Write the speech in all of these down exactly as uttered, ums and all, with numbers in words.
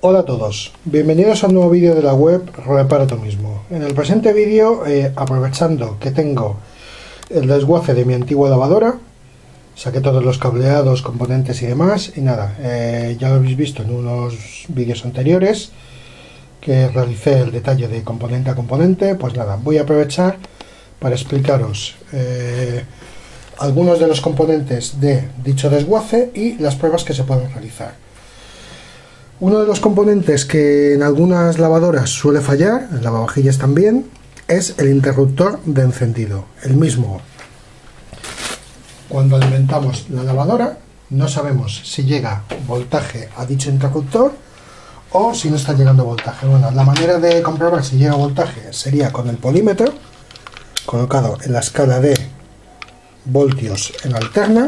Hola a todos, bienvenidos a un nuevo vídeo de la web Repara tú mismo. En el presente vídeo, eh, aprovechando que tengo el desguace de mi antigua lavadora, saqué todos los cableados, componentes y demás, y nada, eh, ya lo habéis visto en unos vídeos anteriores que realicé el detalle de componente a componente. Pues nada, voy a aprovechar para explicaros eh, algunos de los componentes de dicho desguace y las pruebas que se pueden realizar. Uno de los componentes que en algunas lavadoras suele fallar, en lavavajillas también, es el interruptor de encendido. El mismo, cuando alimentamos la lavadora, no sabemos si llega voltaje a dicho interruptor o si no está llegando voltaje. Bueno, la manera de comprobar si llega voltaje sería con el polímetro, colocado en la escala de voltios en alterna.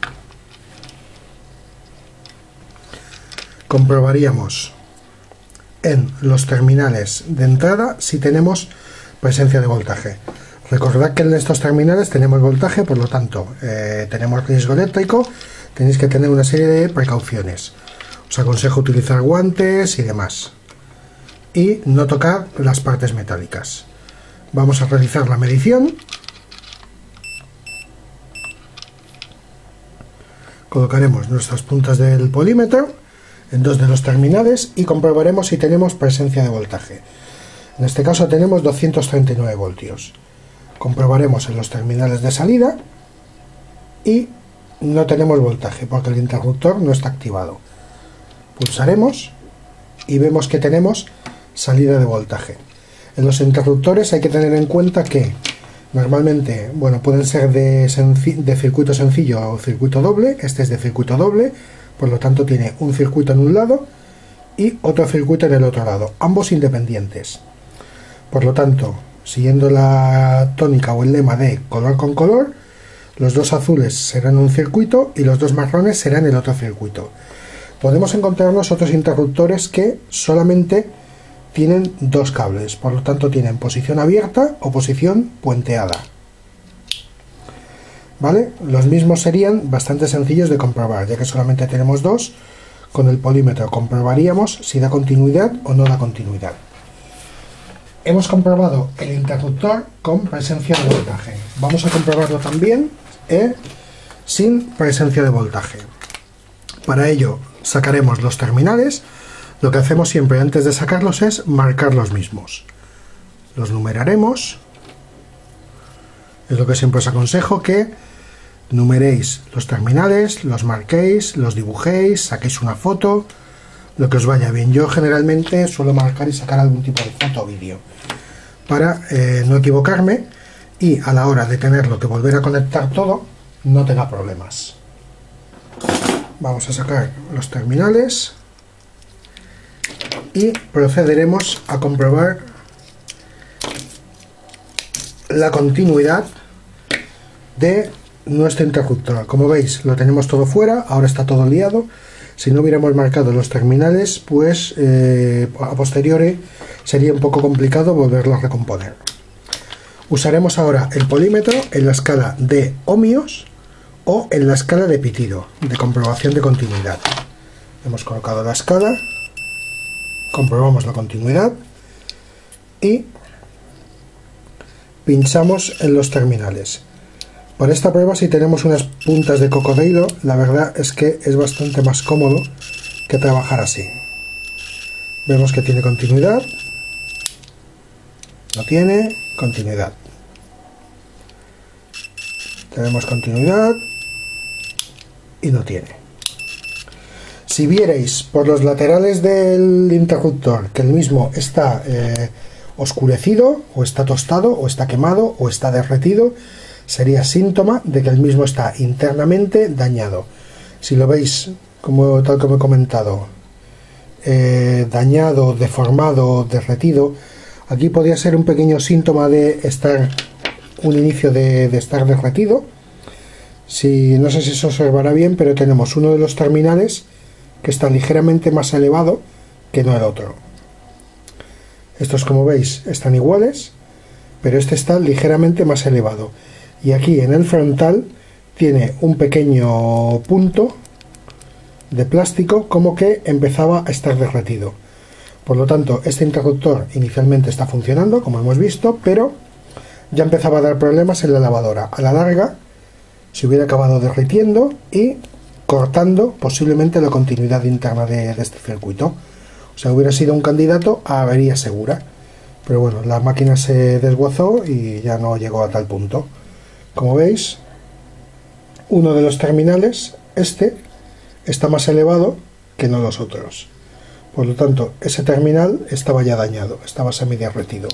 Comprobaríamos en los terminales de entrada si tenemos presencia de voltaje. Recordad que en estos terminales tenemos voltaje, por lo tanto eh, tenemos riesgo eléctrico. Tenéis que tener una serie de precauciones. Os aconsejo utilizar guantes y demás, y no tocar las partes metálicas. Vamos a realizar la medición. Colocaremos nuestras puntas del polímetro en dos de los terminales y comprobaremos si tenemos presencia de voltaje. En este caso tenemos doscientos treinta y nueve voltios. Comprobaremos en los terminales de salida y no tenemos voltaje porque el interruptor no está activado. Pulsaremos y vemos que tenemos salida de voltaje. En los interruptores hay que tener en cuenta que normalmente, bueno, pueden ser de, de circuito sencillo o circuito doble. Este es de circuito doble, por lo tanto tiene un circuito en un lado y otro circuito en el otro lado, ambos independientes. Por lo tanto, siguiendo la tónica o el lema de color con color, los dos azules serán un circuito y los dos marrones serán el otro circuito. Podemos encontrarnos otros interruptores que solamente tienen dos cables, por lo tanto tienen posición abierta o posición puenteada. ¿Vale? Los mismos serían bastante sencillos de comprobar, ya que solamente tenemos dos. Con el polímetro comprobaríamos si da continuidad o no da continuidad. Hemos comprobado el interruptor con presencia de voltaje. Vamos a comprobarlo también eh, sin presencia de voltaje. Para ello sacaremos los terminales. Lo que hacemos siempre antes de sacarlos es marcar los mismos. Los numeraremos. Es lo que siempre os aconsejo, que numeréis los terminales, los marquéis, los dibujéis, saquéis una foto, lo que os vaya bien. Yo generalmente suelo marcar y sacar algún tipo de foto o vídeo para eh, no equivocarme y a la hora de tenerlo que volver a conectar todo no tenga problemas. Vamos a sacar los terminales y procederemos a comprobar la continuidad de nuestro interruptor. Como veis, lo tenemos todo fuera, ahora está todo liado. Si no hubiéramos marcado los terminales, pues eh, a posteriori sería un poco complicado volverlo a recomponer. Usaremos ahora el polímetro en la escala de ohmios o en la escala de pitido, de comprobación de continuidad. Hemos colocado la escala, comprobamos la continuidad y pinchamos en los terminales. Para esta prueba, si tenemos unas puntas de cocodrilo, la verdad es que es bastante más cómodo que trabajar así. Vemos que tiene continuidad, no tiene continuidad. Tenemos continuidad y no tiene. Si vierais por los laterales del interruptor que el mismo está eh, oscurecido, o está tostado, o está quemado, o está derretido, sería síntoma de que el mismo está internamente dañado. Si lo veis, como tal como he comentado, eh, dañado, deformado, derretido, aquí podría ser un pequeño síntoma de estar, un inicio de, de estar derretido. Si, no sé si se observará bien, pero tenemos uno de los terminales que está ligeramente más elevado que no el otro. Estos, como veis, están iguales, pero este está ligeramente más elevado. Y aquí en el frontal tiene un pequeño punto de plástico como que empezaba a estar derretido. Por lo tanto, este interruptor inicialmente está funcionando, como hemos visto, pero ya empezaba a dar problemas en la lavadora. A la larga se hubiera acabado derritiendo y cortando posiblemente la continuidad interna de, de este circuito. O sea, hubiera sido un candidato a avería segura. Pero bueno, la máquina se desguazó y ya no llegó a tal punto. Como veis, uno de los terminales, este, está más elevado que no los otros. Por lo tanto, ese terminal estaba ya dañado, estaba semi-derretido.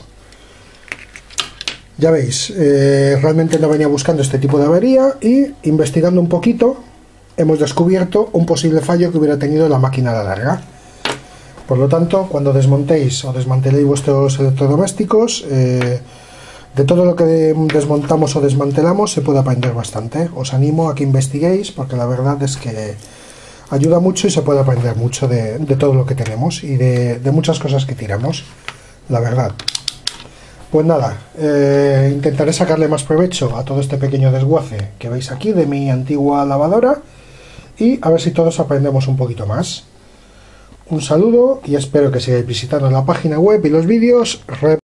Ya veis, eh, realmente no venía buscando este tipo de avería y, investigando un poquito, hemos descubierto un posible fallo que hubiera tenido la máquina a la larga. Por lo tanto, cuando desmontéis o desmanteléis vuestros electrodomésticos, eh, de todo lo que desmontamos o desmantelamos se puede aprender bastante. Os animo a que investiguéis, porque la verdad es que ayuda mucho y se puede aprender mucho de, de todo lo que tenemos y de, de muchas cosas que tiramos, la verdad. Pues nada, eh, intentaré sacarle más provecho a todo este pequeño desguace que veis aquí de mi antigua lavadora y a ver si todos aprendemos un poquito más. Un saludo y espero que sigáis visitando la página web y los vídeos.